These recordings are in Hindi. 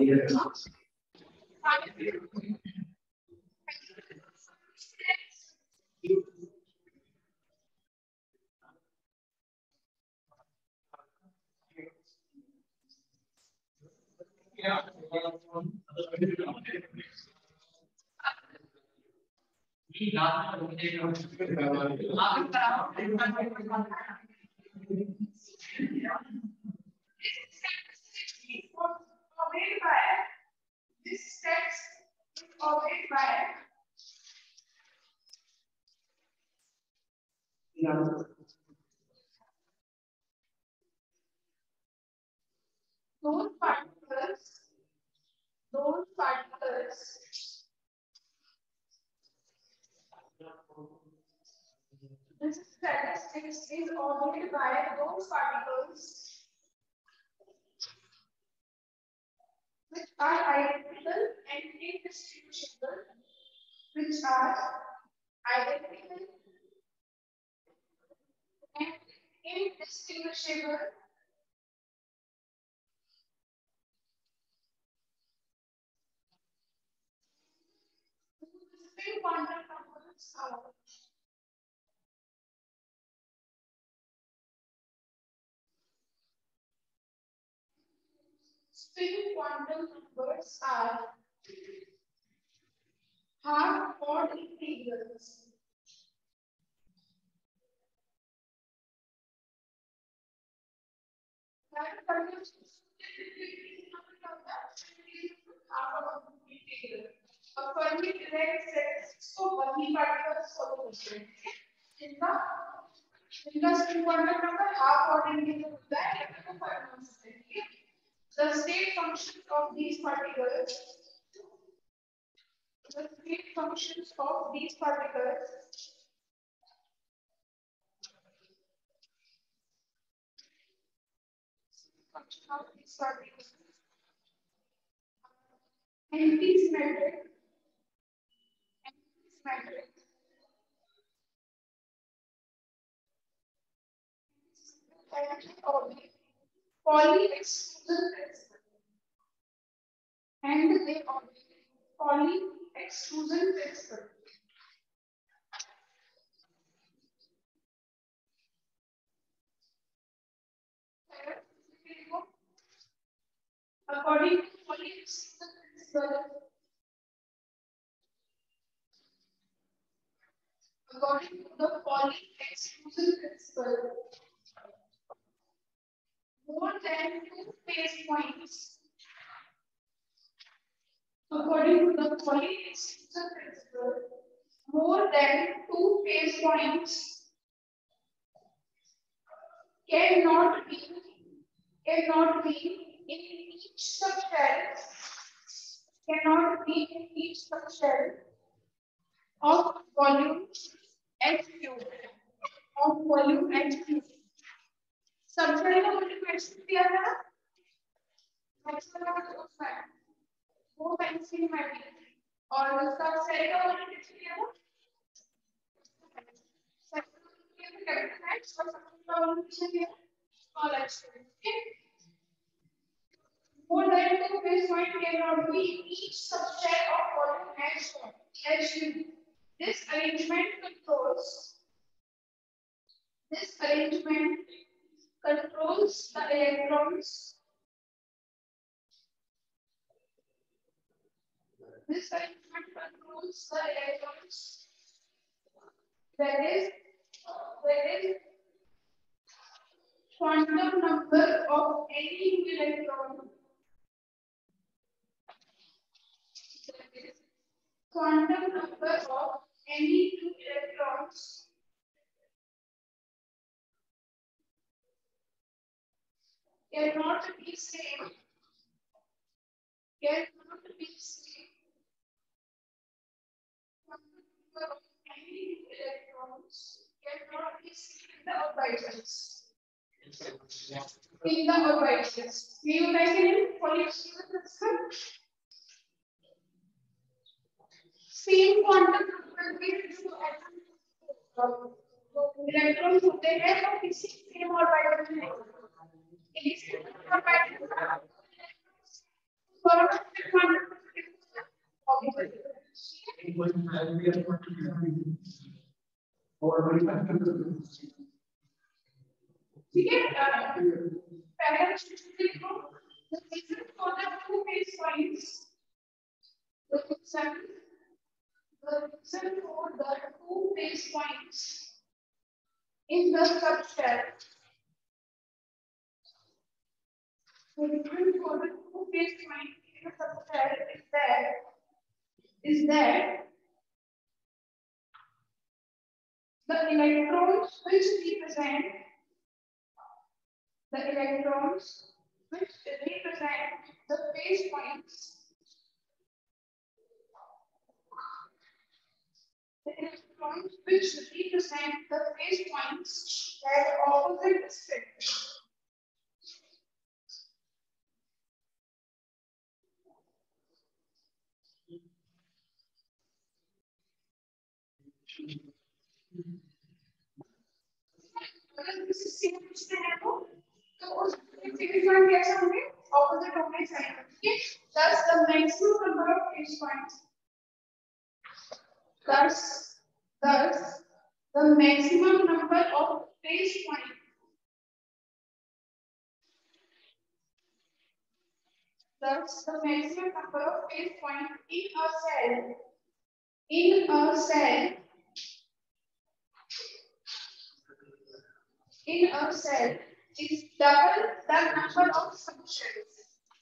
This text is obeyed by those particles. This statistics is obeyed by those particles which are identical and indistinguishable, which are identical and indistinguishable spin quantum numbers are half odd integrals. A Fermi Dirac set so Fermi particles follow the same. In the spin quantum number, half odd integral that the state functions of these particles. The state functions of these particles anti-symmetric, poly-exclusion principle, and they obey poly-exclusion principle. According to poly-exclusion principle, according to the poly-exclusion principle, more than two phase points. According to the poly-exclusion principle, more than two phase points cannot be in each subshell. Cannot be in each subshell of volume h cube. Of volume h cube. Subshell का volume h cube दिया था ना? मैक्सिमम उसका है. वो पेंसिल में भी. और उसका सेल का volume कितना दिया था? Capital H और subshell का volume कितना दिया? Small h. More than two phase point cannot be in each subshell of volume h cube. This arrangement controls the electrons. This arrangement controls the electrons. That is quantum number of any electron. Quantum number of any two electrons cannot be same. Quantum number of any two electrons cannot be seen in the orbitals. In the orbitals. Do you like it? Same quantum number के जो इलेक्ट्रॉन होते हैं वो किसी सेम ऑर्बिटल में नहीं होते. ठीक है, पहला लिखो the reason for the two base points, the reason for the two base points in the subshell. The reason for the two base points in the subshell is that the electrons which represent the phase points. The electrons which represent the phase points have opposite spin. अगर किसी सिंगल स्पिन है तो उस phase point कैसे होंगे? Opposite होंगे साइन. ठीक है? Thus the maximum number of phase points. Thus the maximum number of phase points. Thus the maximum number of phase points in a cell is double the number of subcells.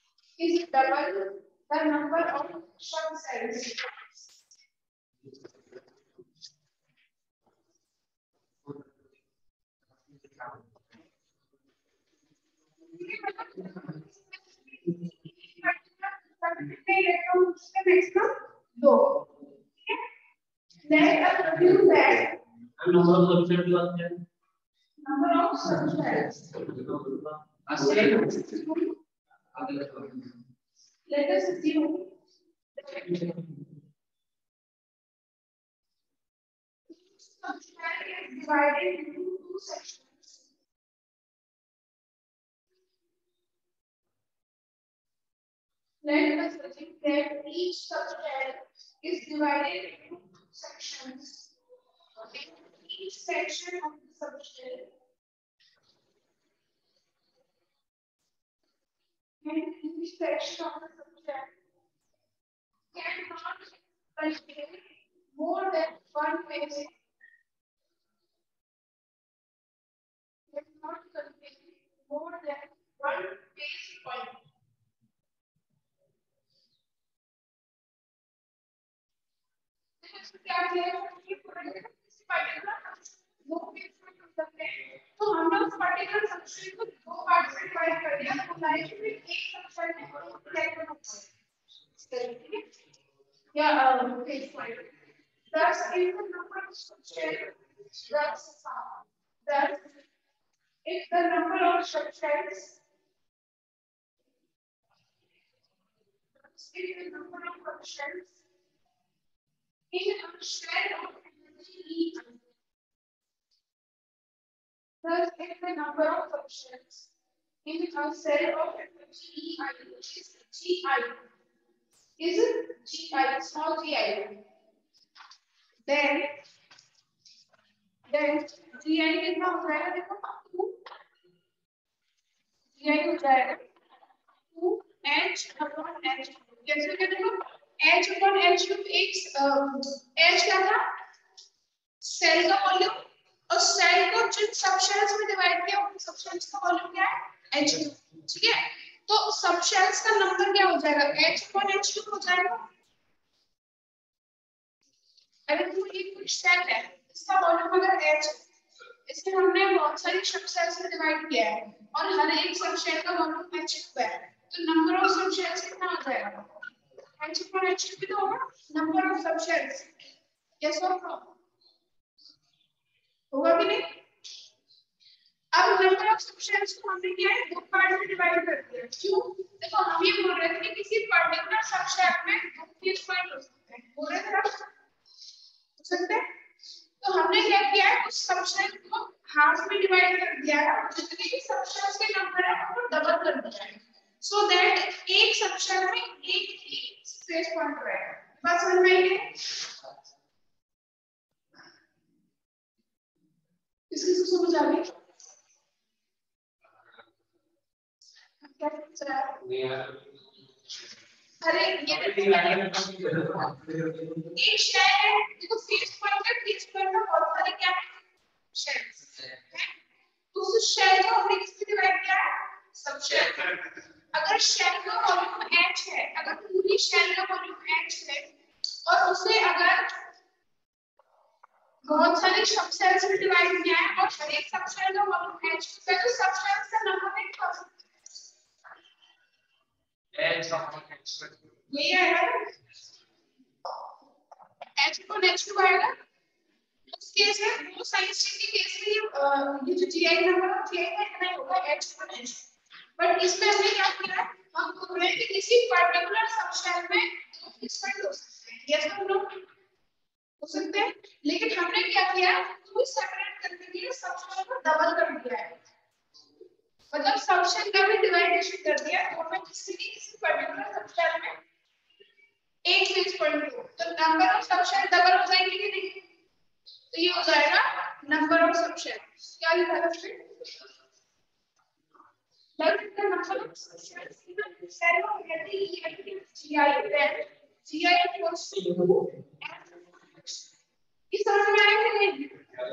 दो. Let us assume that number of subcells. Let us assume subshell is divided into two sections. Let us assume that each subshell is divided into two sections. In each section of the subshell cannot contain more than one phase. Point. क्या किया तो हमने उस पर्टिकुलर सबशेल को दो पार्ट में डिवाइड कर दिया तो लाइक में एक सबशेल में इलेक्ट्रॉन होते हैं या phase point thus if the number of subshells if the number of subshells in a shell of energy thus if the number of subshells in a cell of energy which is GI is GI small GI then GI कितना हो जाएगा देखो 2 GI हो जाएगा 2H upon H कैसे क्या देखो H upon H क्यूब एक H क्या था सेल का वॉल्यूम और सेल को जिन सबशेल्स में डिवाइड किया उन सबशेल्स का वॉल्यूम क्या है H ठीक है तो सबशेल्स का नंबर क्या हो जाएगा H upon H क्यूब हो जाएगा अगर तो ये कुछ सेल है इसका वॉल्यूम अगर H इसमें हमने बहुत सारी सबसेल्स में डिवाइड किया है और हर एक सबसेल का वॉल्यूम H है तो नंबर ऑफ सबसेल्स कितना हो जाएगा H upon H भी तो होगा नंबर ऑफ सबसेल्स यस और नो होगा कि नहीं अब नंबर ऑफ सबसेल्स को हमने क्या है दो पार्ट में डिवाइड कर दिया क्यों देखो हम ये बोल रहे थे कि किसी पर्टिकुलर सबसेल में दो फेज पॉइंट हो सकते हैं बोल रहे थे हो सकते हैं तो हमने क्या किया है उस सबसेल को हाफ में डिवाइड कर दिया है जितने भी सबसेल्स के नंबर है उनको डबल कर दिया है सो दैट एक सबशेल में एक ही फेस पॉइंट रहेगा। बात समझ में आई है? इसकी समझ आ गई? क्या सोच रहा है? अरे ये एक शेल है, देखो फेस पॉइंट में बहुत सारे क्या है शेल्स है। तो उस शेल को हमने किस में डिवाइड किया है? सबशेल। अगर शेल का वॉल्यूम h है, अगर पूरी शेल का वॉल्यूम h है और उसे अगर बहुत सारे सबसेल्स में डिवाइड किया है और हर एक सबसेल का वॉल्यूम h है, तो सबसेल्स का नंबर एक कर सकते हैं। यही आएगा h को नेक्स्ट टू आएगा। उस केस में वो साइंस के केस में ये जो GI नंबर है GI का इतना ही होगा h को नेक्स्ट। बट इसमें हमने क्या किया है, हम बोल रहे हैं कि किसी पर्टिकुलर सबसेल में फिक्समेंट हो सकते हैं, यस और नो हो सकते हैं। लेकिन हमने क्या किया, तो सेपरेट करने के लिए सबसेल को डबल कर दिया है, मतलब सबसेल का भी डिवाइडेशन कर दिया तो मैं किसी पर्टिकुलर सबसेल में एक फेस पॉइंट हो तो नंबर ऑफ सबसेल डबल हो जाएंगे कि नहीं? तो ये हो जाएगा नंबर ऑफ सबसेल। क्या लिखा है इसमें? Let the number of subshells in a cell of getting GI then GI equals to ये समझ में आया कि नहीं?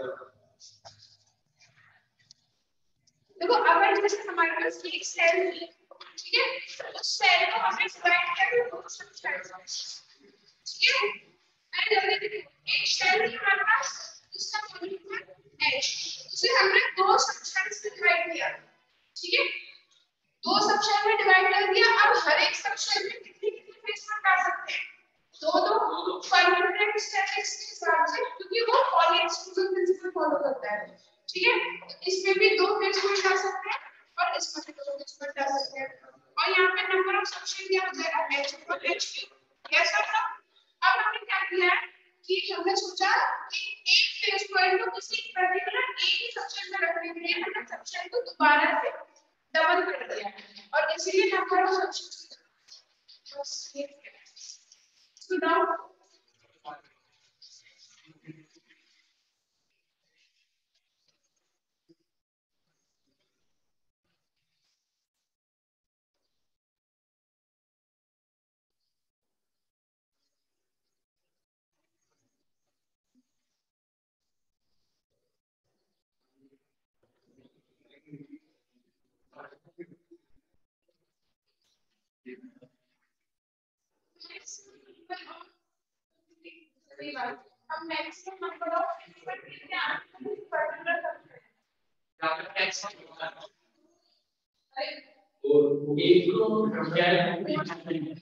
देखो अगर जैसे हमारे पास एक सेल है, ठीक है, उस सेल को हमने डिवाइड किया है दो सबसेल्स, ठीक है, एंड हमने एक सेल है हमारे पास उसका वॉल्यूम है h, उसे हमने दो सबसेल्स में डिवाइड किया, ठीक है, दो सबसेल में डिवाइड कर दिया। अब हर एक सबसेल में कितने कितने प्लेसमेंट आ सकते हैं? दो फंडामेंटल स्टैटिस्टिक्स के हिसाब से, क्योंकि वो पॉली एक्सक्लूजन प्रिंसिपल फॉलो करता है, ठीक है। तो इसमें भी दो प्लेसमेंट आ सकते हैं और इसमें भी दो प्लेसमेंट आ सकते हैं और यहाँ पे नंबर ऑफ सबसेल क्या हो जाएगा h और h क्यूब। यस और नो? अब हमने क्या किया है कि हमने सोचा कि एक फेस पॉइंट को किसी पर्टिकुलर एक ही सबसेल में रखने के लिए हमने सबसेल को दोबारा से डबल कर दिया और इसीलिए number of subcell so now अब मैक्सिमम नंबर ऑफ फिजिकल क्या पर्टिकुलर और एक को क्या है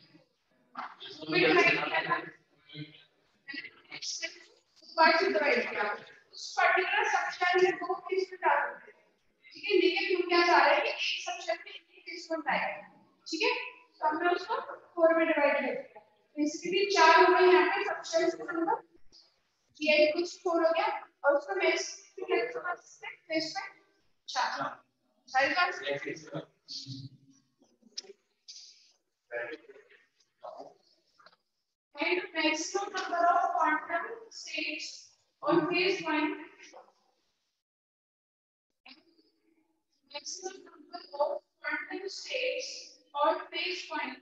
पार्ट डिवाइड किया उस पर्टिकुलर सबसेल में दो फिजिकल आ सकते हैं, ठीक है, लेकिन हम क्या चाह रहे हैं कि एक सबसेल में एक ही फिजिकल आएगा, ठीक है, तो हमने उसको 4 में डिवाइड कर दिया। बेसिकली 4 हो गए यहाँ पे सबसेल्स का नंबर, GI कुछ 4 हो गया और उसको मैक्स फिजिकल समझ सकते हैं इसमें 4 सारी बात and maximum number of quantum states on phase point, maximum number of quantum states on phase point,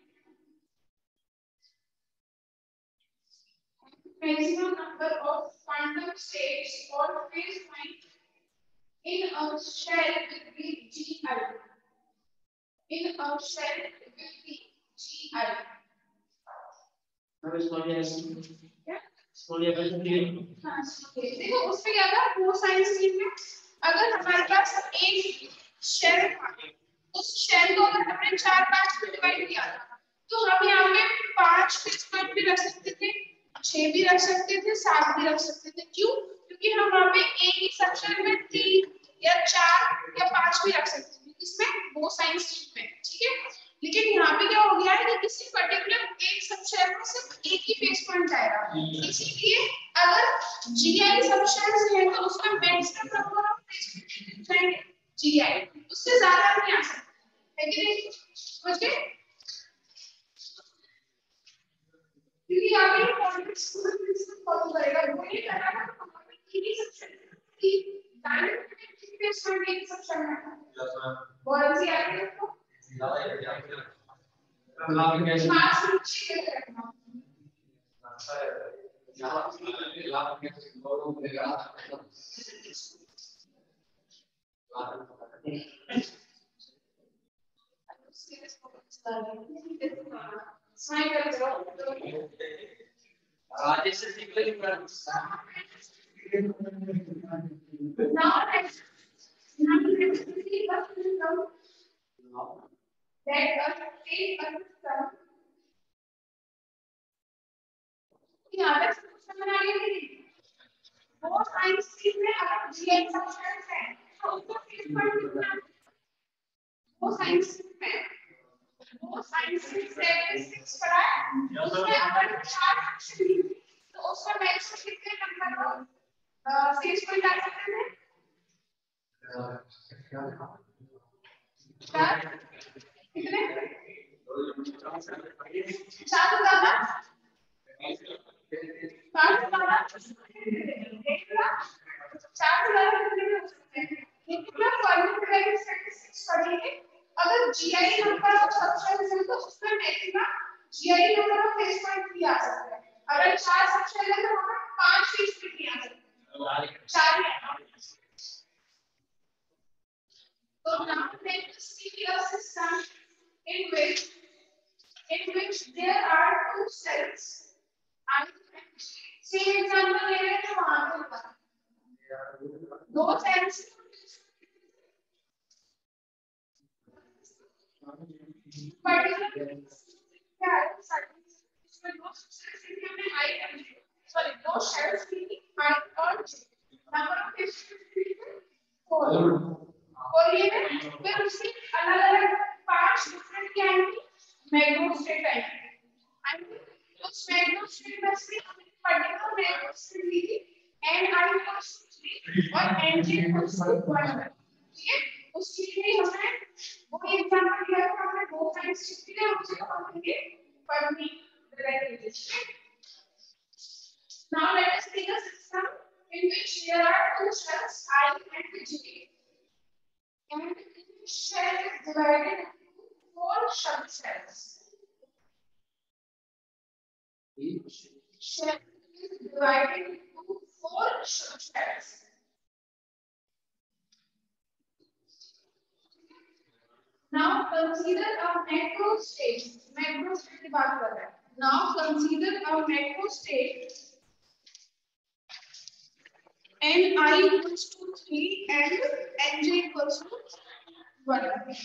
maximum number of quantum states on phase point in a shell will be GI, in a shell will be GI. देखो उसमें क्या था वो साइंस टीम में अगर हमारे पास एक शेल था उस शेल को अगर हमने 4-5 में डिवाइड किया तो हम यहाँ पे 5 फिक्स पॉइंट भी रख सकते थे, 6 भी रख सकते थे, 7 भी रख सकते थे। क्यों? क्योंकि हम वहाँ पे एक ही सबसेल में 3 या 4 या 5 भी रख सकते थे, इसमें वो साइंस टीम में, ठीक है। लेकिन यहाँ पे क्या हो गया है कि किसी पर्टिकुलर एक सबसेल में सिर्फ एक ही फेस पॉइंट आएगा, इसीलिए अगर जीआई सबसेल्स है तो उसमें maximum number of phase point जाएंगे जीआई, उससे ज्यादा नहीं आ सकता है कि नहीं? समझ गए? क्योंकि यहाँ पे कॉन्टेक्स्ट प्रिंसिपल फॉलो करेगा, वो ये कर रहा है तो हमारे किसी सेक्शन की डायरेक्ट कितने स्टूडेंट सेक्शन में बहुत सी आती है तो क्लास में चेक करना वो साइंस में अगर जीएन सब्सटेंस है तो उसको किस पर कितना वो साइंस में स्टैटिस्टिक्स पढ़ा है उसमें अगर 4 सेक्शन ली तो उसका मैक्सिमम कितने नंबर हो 6 पॉइंट आ सकते हैं कितने 4 ज्यादा 5 ज्यादा 4 स्टैटिस्टिक्स पढ़ेंगे अगर जीआई नंबर ऑफ सब्सटेंस है तो उसमें maximum GI number of phase point भी आ सकता है अगर 4 सब्सटेंस है तो हमें 5 फेस पॉइंट भी आ सकते हैं 4 है तो now let us see a system in which there are two cells and same example ले रहे हैं तो वहां पे दो cells दो शेल्स की हाइट और नंबर ऑफ और ये फिर उसके अलग-अलग 5 डिफरेंट क्या आएंगी मैग्नोस्टेट आएंगी एंड उस मैग्नोस्टेट में से पर्टिकुलर मैग्नोस्टेट ली एन आई इक्वल्स टू 3 और एन जे इक्वल्स टू 1 ठीक है उस चीज में हमें वो एग्जांपल दिया था हमने दो साइड्स की है उससे हम करेंगे Fermi relativity now let us take a system in which there are two shells I and J and each shell is divided into 4 subcells. Each shell is divided into 4 subcells. Now consider a macrostate. Macrostate की बात कर रहे हैं. Now consider a macrostate. N I equals to 3 and N J equals to 1.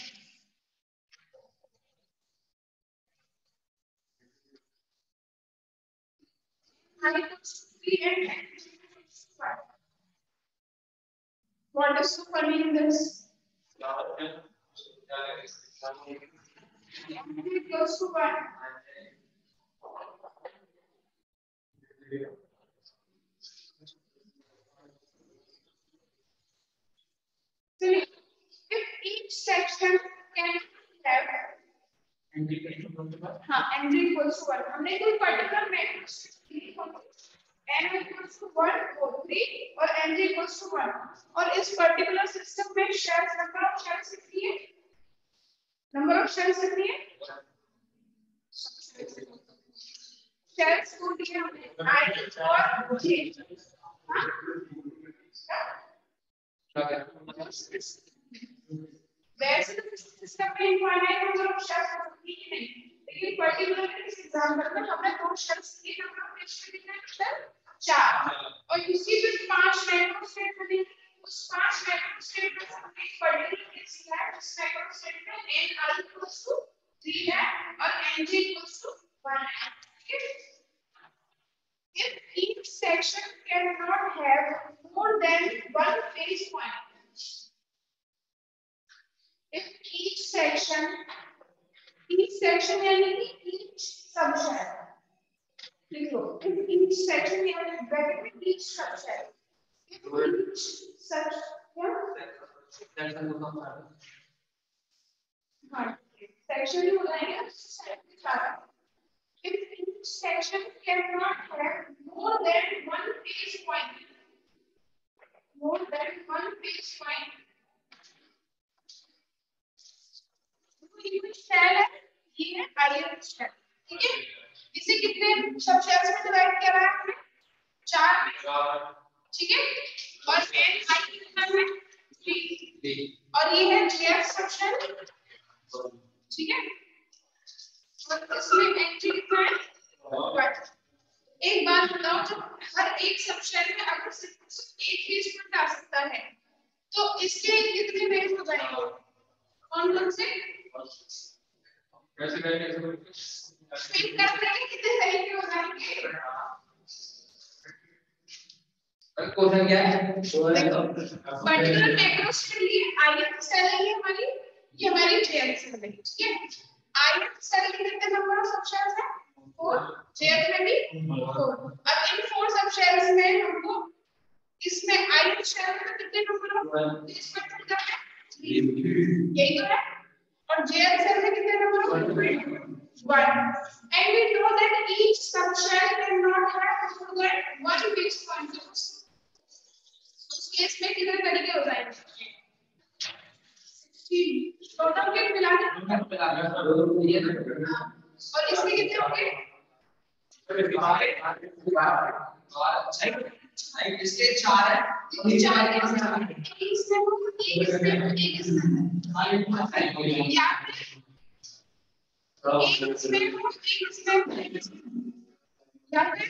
I equals to 3 and N J equals to 1. What is so funny in this? N J equals to 1. So if each section can have N J equals to 1 हमने कोई पर्टिकुलर मैट्रिक्स ली n equals to 1 4 3 और n j equals to 1 और इस पर्टिकुलर सिस्टम में शेल्स नंबर ऑफ शेल्स कितनी है नंबर ऑफ शेल्स कितनी है शेल्स को दिए हमने i और j हां वैसे तो सिस्टम में इनफाइनाइट नंबर ऑफ शेल्स होती ही नहीं लेकिन पर्टिकुलर इस एग्जांपल में हमने दो शेल्स लिए नंबर ऑफ शेल्स कितने हैं 4 और इसी पे 5 मैक्रोस्टेट बने उस 5 मैक्रोस्टेट में से एक पर्टिकुलर केस है जिस मैक्रोस्टेट में n i equals to 3 है और n j equals to 1 है ठीक है if each section cannot have more than one phase point if each section यानी कि each subshell लिखो if each section यानी bracket में each subshell if each such हाँ section ही होता है क्या if each section cannot have more than one phase point. More than one phase point. Shell है, ये है आयन शेल, ठीक है। इसे कितने सब शेल्स में डिवाइड किया है हमने? 4 में, ठीक है। और एन आई कितना है? 3। और ये है जेएफ सेक्शन, ठीक है। और इसमें एनजी कितना है? 1। एक बात बताओ, जब हर एक सब शेल में अगर सिर्फ एक फेज पॉइंट आ सकता है तो इसके कितने फेज हो जाएंगे? कौन से? कैसे करेंगे? फिर करते हैं कितने तरीके हो जाएंगे? क्वेश्चन क्या है? देखो, पर्टिकुलर मैक्रोस के लिए आयन सेल है हमारी, ये हमारी जेएफ सेल है, ठीक है। आयन सेल के कितने नंबर ऑफ सबशेल्स है? 4। जेएफ में भी 4। अब इन 4 सबशेल्स में हमको इसमें आयन शेल में कितने नंबर ऑफ स्पेक्ट्रम का है? यही तो है। और जेएफ सेल में कितने number of? 1। And we know that each subshell cannot have more than one fixed point. उस केस में कितने तरीके हो जाएंगे? 16 टोटल के मिला के और इसमें कितने होंगे? इसके 4 है, ये 4 के इसमें वो एक इसमें या एक इसमें वो एक इसमें या फिर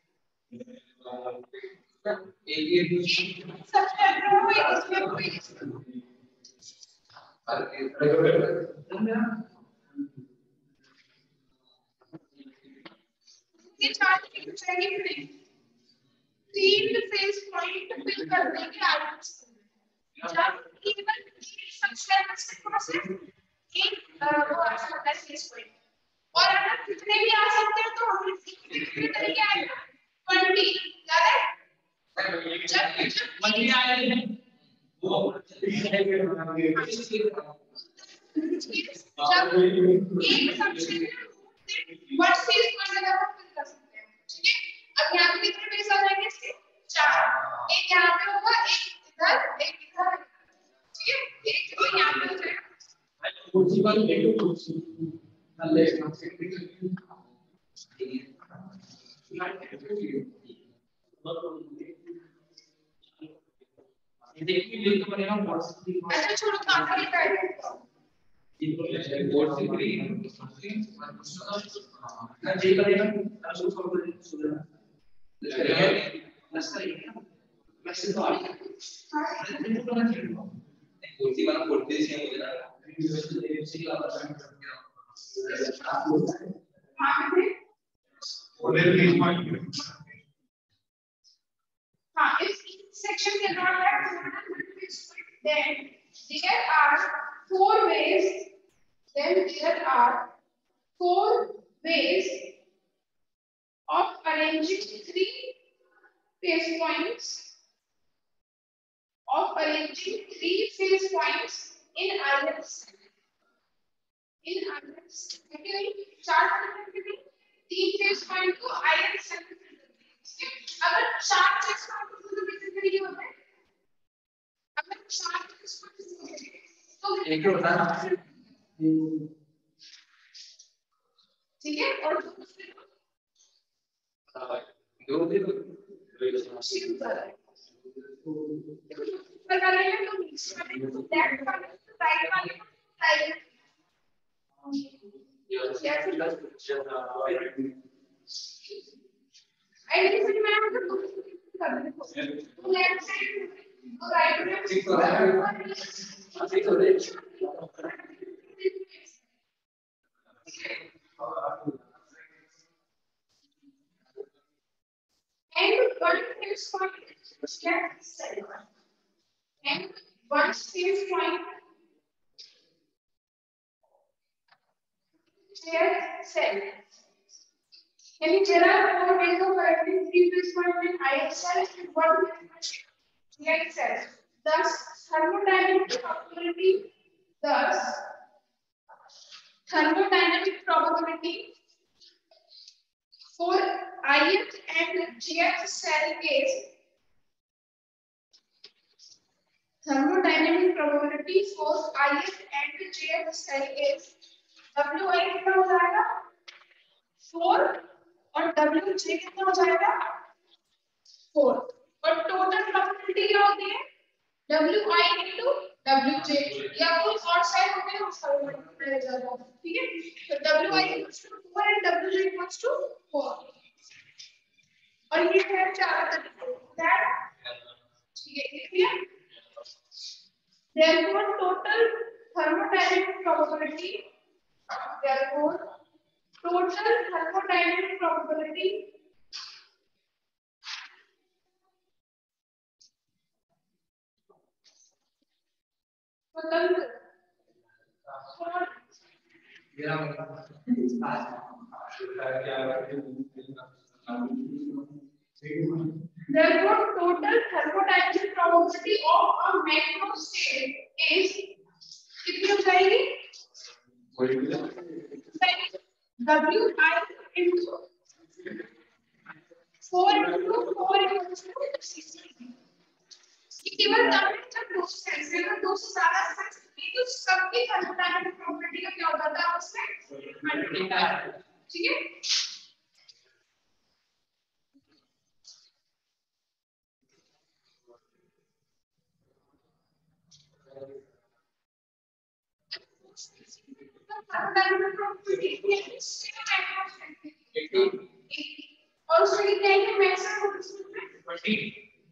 एक सबसे अगर वो एक इसमें वो एक इसमें ये 4 की चाहिए नहीं। 3 फेज पॉइंट फिल कर देंगे आयन से। जब केवल एक सबशेल में से सिर्फ एक वो आ सकता है फेज पॉइंट। और अगर कितने भी आ सकते हैं तो हम कितने तरीके आएगा? 20 याद है? जब मल्टी आएगा वो जब एक सबशेल में वन फेज पॉइंट अगर हम फिल कर सकते हैं, ठीक है। अब यहाँ पे कितने फेज आ जाएंगे इसके? 4। एक यहाँ पे होगा, एक इधर, एक इधर, ठीक है। एक तो यहाँ पे हो जाएगा कुर्सी पर बैठो, कुर्सी अल्लाह से देखिए लिंक बनेगा व्हाट्सएप की। अच्छा छोड़ो, काम कर लेता है ये बोर्ड से फ्री ना जे बनेगा अब उसको सुन नस्ता ही है वैसे तो आगे कुर्सी वाला पढ़ते से मुझे लगा यूनिवर्सिटी का हाँ इस section cannot have then there are 4 ways of arranging 3 phase points in iron cell. okay 4 3 phase point को iron cell में फिल करते हैं। अगर 4 phase point को फिल करने के लिए होता है, अगर 4 phase point तो एक होता है, ठीक है। और दूसरे को दो दिन लगा लेंगे तो मिक्स करेंगे तो लेफ्ट वाले राइट वाले राइट आइडेंटिफाई मैं आपको कर देता हूं तो लेफ्ट साइड तो राइट में ठीक हो रहा है and one phase point left side and one phase point left side. यानी there are 4 ways of writing 3 phase point in iron cell and 1 left cell. Thus thermodynamic probability For ith and jth cell case, thermodynamic probability for ith and jth cell case wi कितना हो जाएगा 4 और wj कितना हो जाएगा 4 और टोटल प्रोबेबिलिटी क्या होती है wi into wj या कोई और साइड हो गया उसका मल्टीप्लाई हो जाएगा ठीक है तो wi equals to 4 and wj equals to 4 और ये है चार तरीके दैट ठीक है clear therefore total thermodynamic probability therefore total thermodynamic probability स्वतंत्र therefore total thermodynamic probability of a macro state is कितनी हो जाएगी wi into 4 into 4 equals to 16 केवल तब जब दो सेल्स है अगर दो से ज्यादा सेल्स है तो सबकी थर्मोडायनामिक प्रॉपर्टी का क्या होता है उसमें मल्टीप्लाई ठीक है थर्मोडायनामिक प्रॉपर्टी और उसके क्या है मैक्सिमम उसमें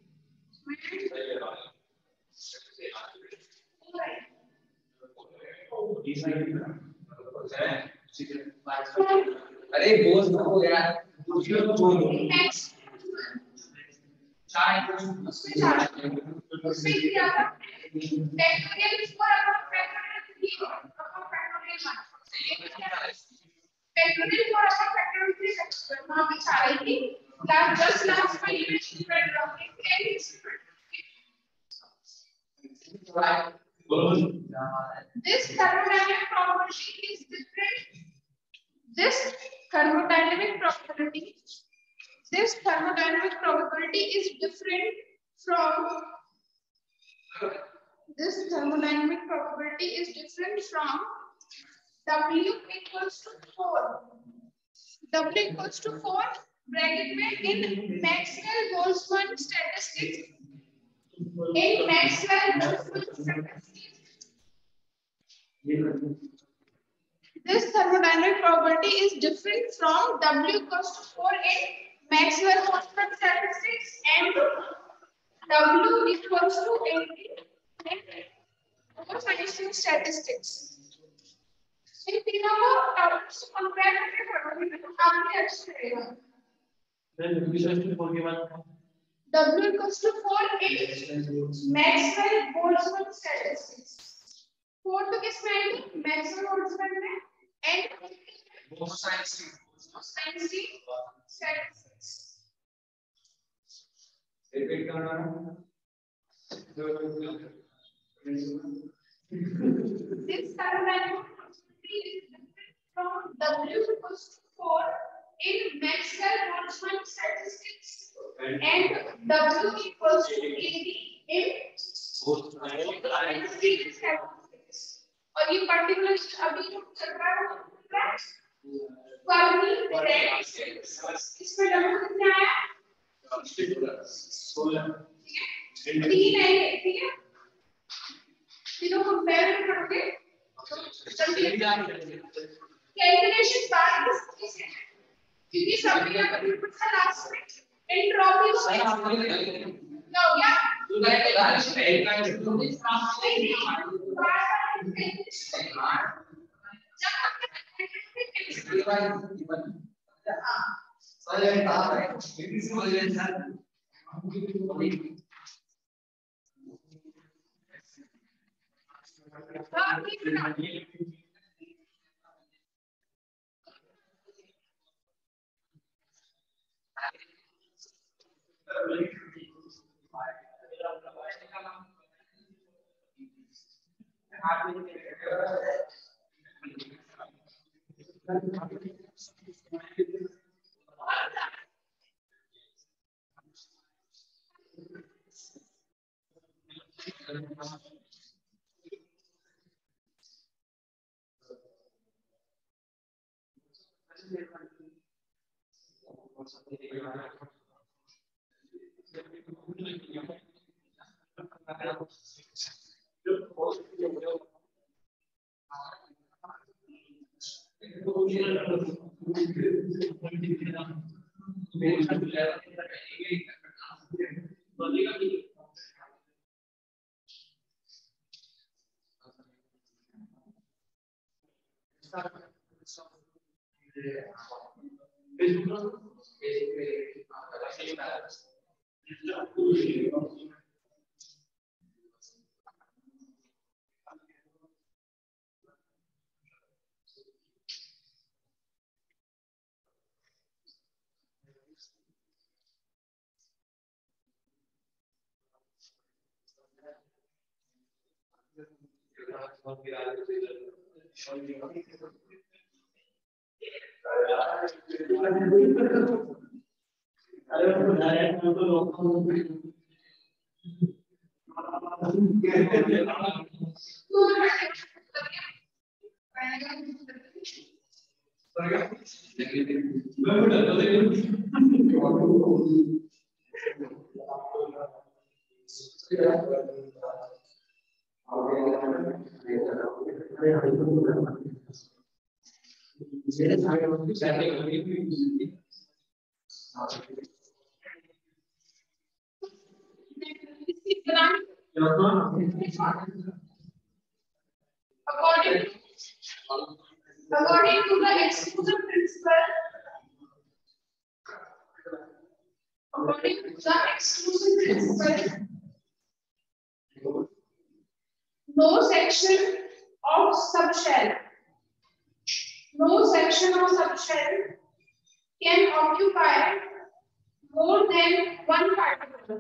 20 अरे बोझ ना हो यार उसमें क्या था factorial 4 upon factorial 3 upon factorial 1 factorial 4 upon factorial 3 वहां पे 4 थी लास्ट जस्ट लास्ट में ये स्प्रेड रखने के लिए this thermodynamic probability is different this thermodynamic probability this thermodynamic probability is different from this thermodynamic probability is different from W equals to 4 W equals to 4 bracket में in Maxwell-Boltzmann statistics in Maxwell-Boltzmann statistics this thermodynamic probability is different from W equals to 4 in Maxwell-Boltzmann statistics and W equals to 18 in Einstein statistics. इन तीनों को टर्म्स कंपेयर करके probability आपने अच्छे रहेगा. W equals to 4 in Maxwell-Boltzmann statistics. 4 तो किसमें आएगी Maxwell-Boltzmann में and Einstein statistics. रिपीट करना this thermodynamic probability is different from W equals to 4 in Maxwell-Boltzmann statistics and W equals to 80 in Einstein statistics. और ये पर्टिकुलर अभी जो चल रहा है फर्मी रेट इसमें W कितना आया 16 ठीक है 3 है ठीक है तीनों कंपेयर करोगे कैलकुलेशन बाद किससे है क्योंकि सब का कंप्यूटर का लास्ट में एंट्रोपी नो या तू गए लास्ट में एक line to this According to the exclusion principle, no section of subshell can occupy more than one particle.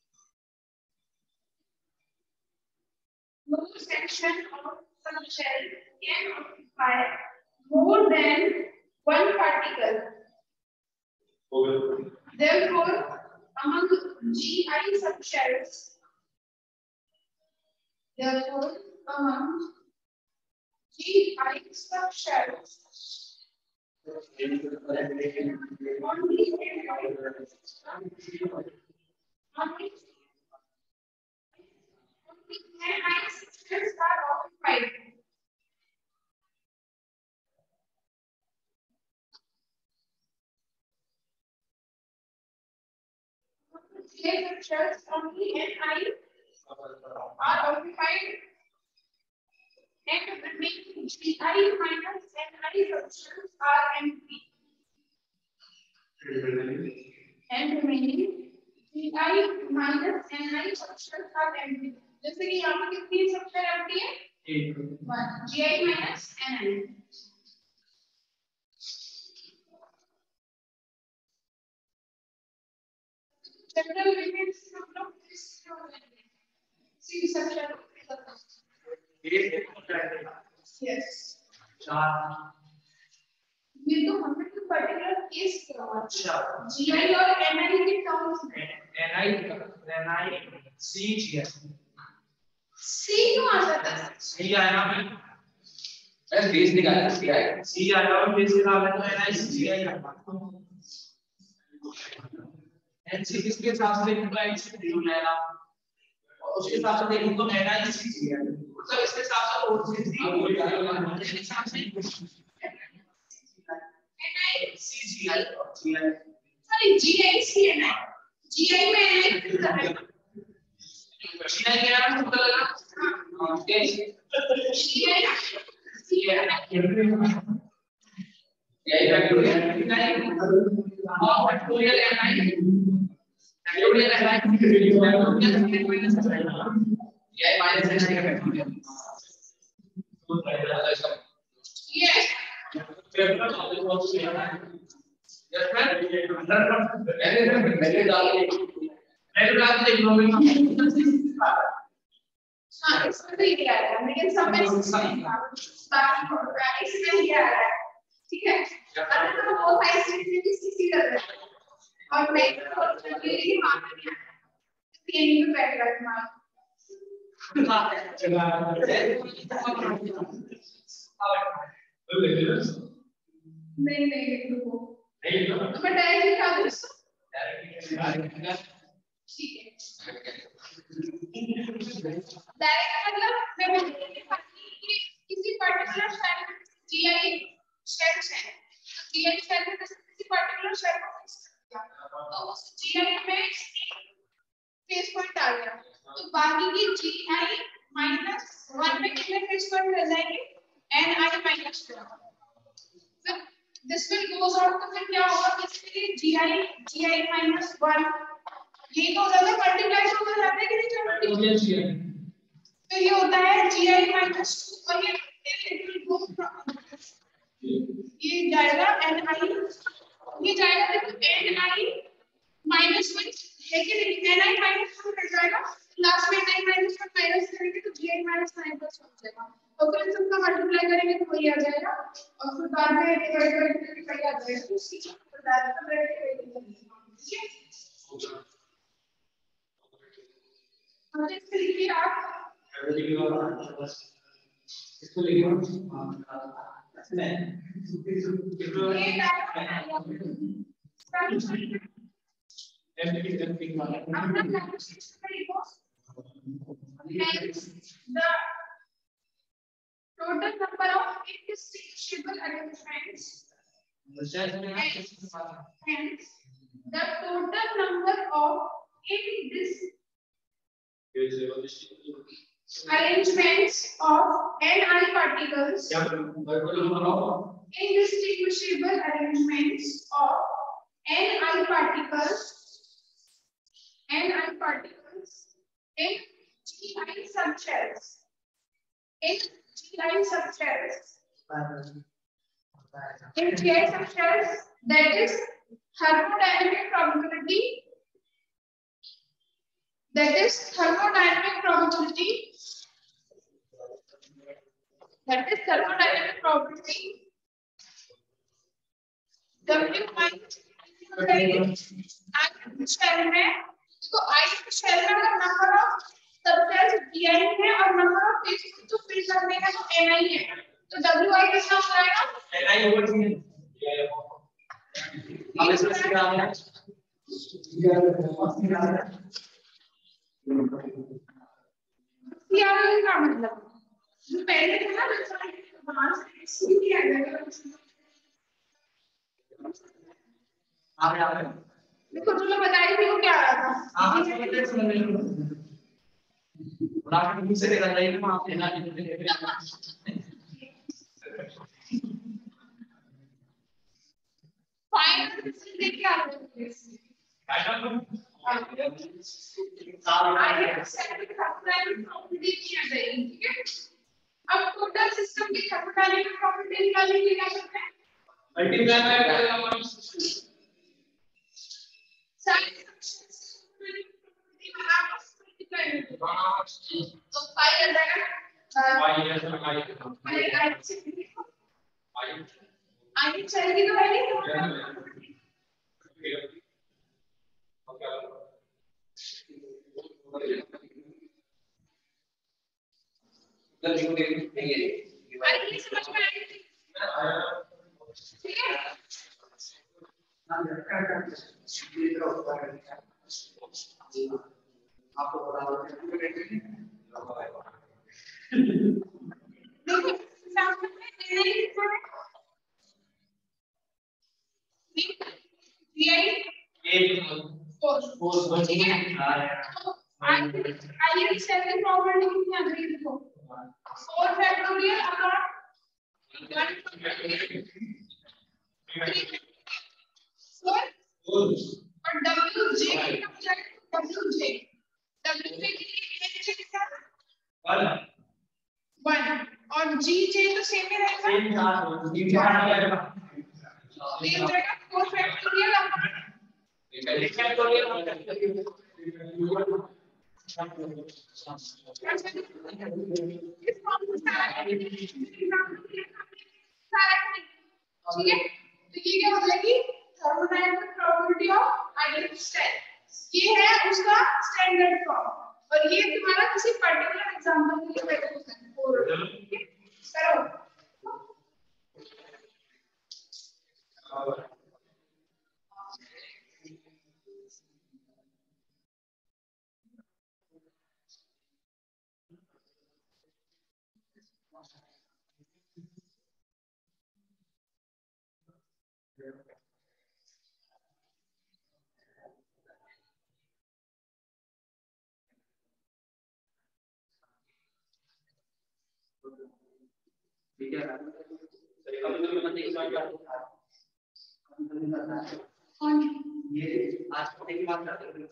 No section of subshell can occupy more than one particle. Therefore, among GI subshells, only GI subshells are occupied. GI subshells only Ni are occupied, and the remaining GI minus Ni subshells are empty. And remaining GI minus Ni subshells are empty. जैसे कि यहाँ पर कितनी सबशेल empty है? 1 GI minus Ni. General limits of this see subshell. Yes. ये तो हमने तो पर्टिकुलर केस किया GI और Ni के टर्म्स में Ni C GI C क्यों आ जाता है? C आया ना अरे बेस निकालना C आया C आया और बेस निकालना तो Ni C GI आया NC किसके हिसाब से देखूंगा NC ड्यू लेना और उसके हिसाब से देखूंगा Ni C GI मतलब इसके हिसाब से और से इसके हिसाब से CGI और GI sorry GI CNI GI में Ni कितना है GI क्या है पता लगा कैसे GI CNI GI फैक्टोरियल और factorial Ni factorial Ni GI minus Ni का फैक्टोरियल yes ठीक है और मैं नहीं रुको नहीं तो मैं डायरेक्ट लिखा दूं इसको ठीक है डायरेक्ट मतलब मैं बोलूंगी कि किसी पर्टिकुलर शेल में जीआई शेल है जीआई शेल में किसी पर्टिकुलर शेल को फिक्स कर दिया तो उस जीआई में फेस पॉइंट आ गया तो बाकी की जीआई -1 में कितने फेस पॉइंट रह जाएंगे ni -1 फिर दिस विल गोस आउट तो फिर क्या होगा बेसिकली gi -1 ये तो हो जाता है मल्टीप्लाई हो जाता है कि नहीं चलो फिर ये होता है gi -2 और ये जाएगा ni ये जाएगा देखो ni -1 है कि नहीं ni -1 रह जाएगा लास्ट में ni -1 माइनस करेंगे तो gi -1 हो जाएगा और फिर इन सबका मल्टीप्लाई करेंगे तो वही आ जाएगा और फिर बाद में डिवाइड करके वही आ जाएगा तो इसी प्रकार का ठीक है और इसके लिए आप इसको लिखिए total number of indistinguishable arrangements hence the total number of arrangements of ni particles indistinguishable arrangements of ni particles in gi subshells in gi subshells that is thermodynamic probability that is thermodynamic probability W shell में तो i शेल में अगर नंबर ऑफ सबसेल्स gi है और नंबर ऑफ फेस जो फिल करने का तो ni है तो wi कितना हो जाएगा ni ओवर g अब इसमें क्या है क्या मतलब जो पहले था ना बाहर से किया जाएगा आप देखो जो मैं बताई थी वो क्या आ रहा था आप मुझे से निकल रही है आप लेना फाइनल रिजल्ट देख के आ रहे हैं अब टोटल सिस्टम की थर्मोडायनामिक प्रॉपर्टी निकालने के लिए क्या करते हैं मल्टीप्लाई तो पाई आ जाएगा आई चलेगी तो पहले अरे ये समझ में आई ठीक है आपको और जी जे तो सेम ही रहेगा ठीक है तो ये क्या बोलेगी थर्मोडायनामिक प्रॉपर्टी ऑफ आइडेंटिटी ये है उसका स्टैंडर्ड फॉर्म और ये तुम्हारा किसी पर्टिकुलर एग्जांपल के लिए वैल्यू है करो ठीक है ये आज पढ़ने की बात करते हैं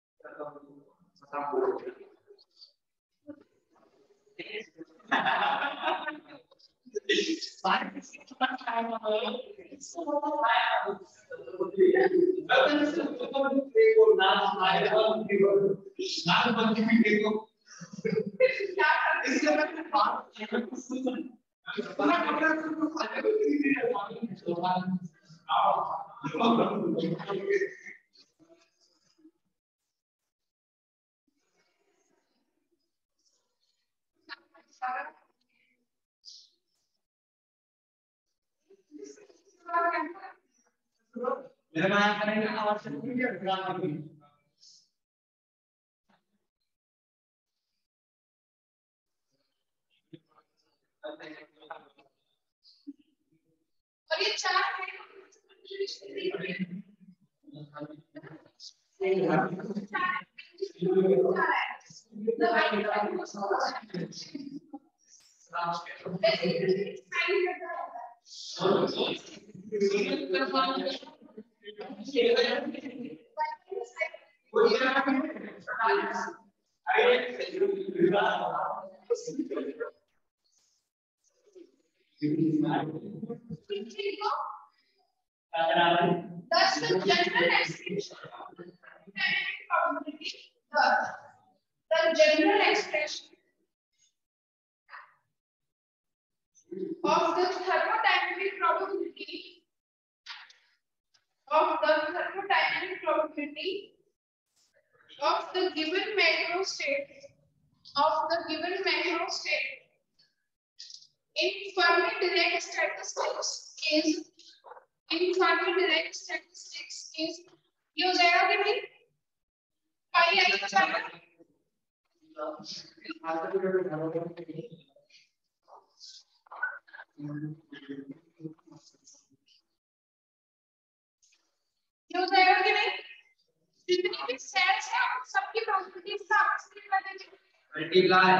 मेरे माया करेंगे आवश्यक नहीं है और ये चार Thus, the general expression of the thermodynamic probability of the given macro state in Fermi-Dirac statistics is ये हो जाएगा कि नहीं पाई आई हो जाएगा ये हो जाएगा कि नहीं जितनी भी सेल्स हैं उन सबकी प्रोबेबिलिटीज का आपस में कर देंगे मल्टीप्लाई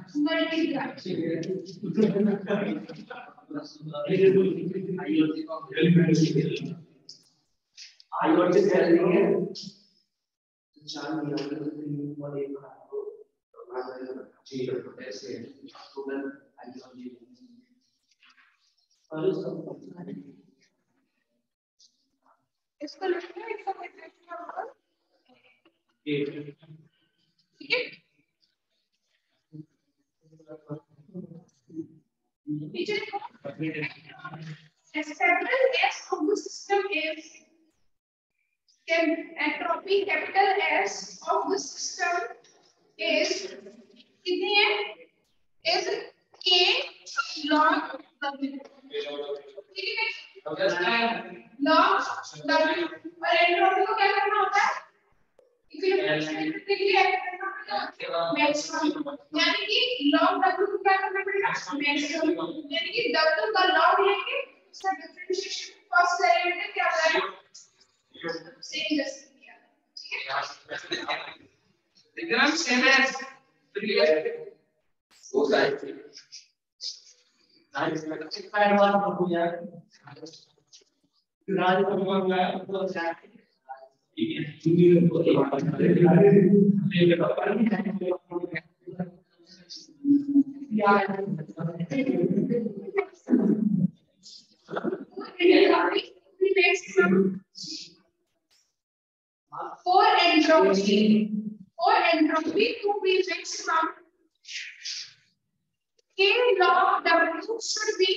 आईओटी सेल है चार मिनट और एक को जी ऐसे स्टूडेंट आईओटी और इसको लिखना है इसका इक्वेशन नंबर ठीक है नीचे देखो several S of the system is entropy capital S of the system is कितनी है is K log W ठीक है log W और एंट्रोपी को क्या करना होता है इक्विलिब्रियम के लिए मैक्सिमम यानी कि log W को क्या करना पड़ेगा मैक्सिमम यानी कि W का log लेंगे उसका डिफरेंशिएशन फर्स्ट डेरिवेटिव क्या हो जाएगा सेम जैसे किया ठीक है एकदम सेम है क्लियर वो साइड नाइस में एक्सपायर वाला हो गया राज को हुआ तो जाके ठीक है चुनी को एक बार ये तो पर नहीं for entropy to be fixed from K log W should be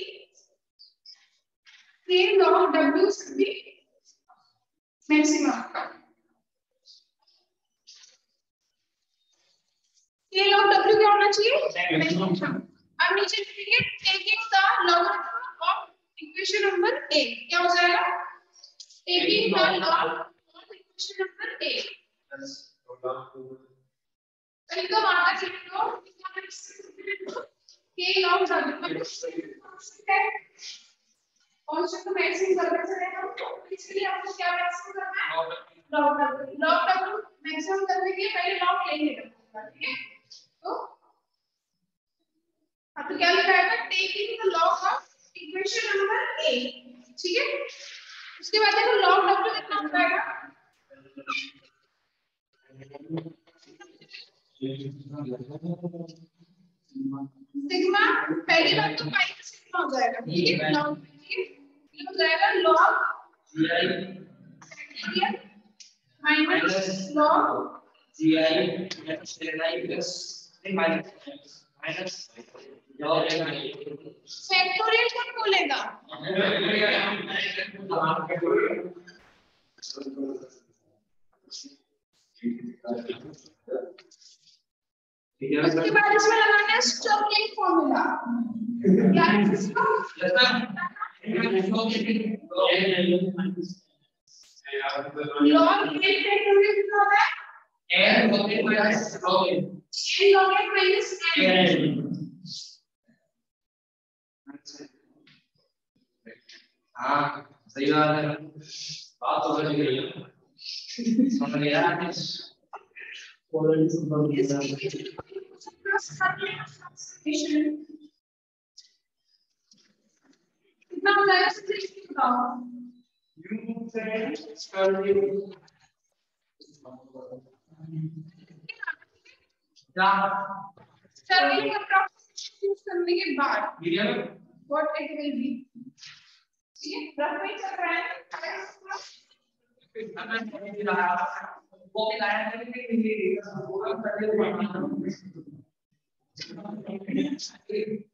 maximum. K log W क्या होना चाहिए maximum. अब नीचे लिखिए taking the logarithm of equation number A क्या हो जाएगा taking the log of equation number A. Welcome आता है तो K log W कॉन्स्टेंट को मैक्सिमम करना है हम इसके लिए हमको क्या मैक्सिमम करना है log W मैक्सिमम करने के लिए पहले log लेंगे ठीक है तो अब क्या लिखा है taking the log of equation number A ठीक है उसके बाद देखो log W कितना होता है सिग्मा पहली बात तो पाई का सिग्मा हो जाएगा ठीक है log ये हो जाएगा log gi minus log gi plus li plus minus log factorial कौन बोलेगा उसके बाद इसमें लगाना है स्टर्लिंग फॉर्मूला क्या है इसका log a फैक्टोरियल कितना होता है n log a minus log n n log a minus n हाँ सही बात है बात तो समझ गई समझ गया कितना हो जाएगा बताओ स्टर्लिंग अप्रोक्सीमेशन यूज करने के बाद व्हाट इट विल बी ठीक है रफ में चल रहा है वो भी लाया करके